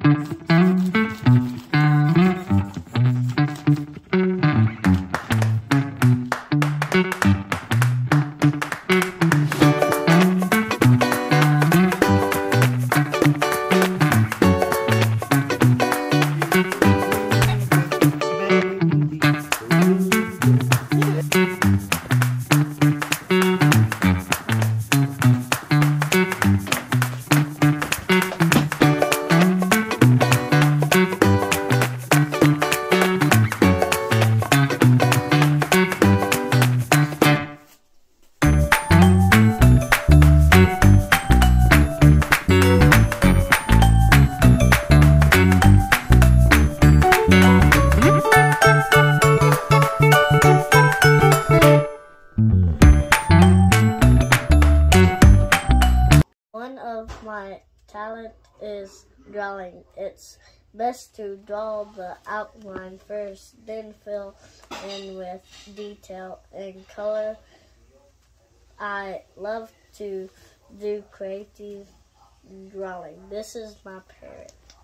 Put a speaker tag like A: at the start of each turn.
A: One of my talent is drawing. It's best to draw the outline first, then fill in with detail and color. I love to do creative drawing. This is my parrot.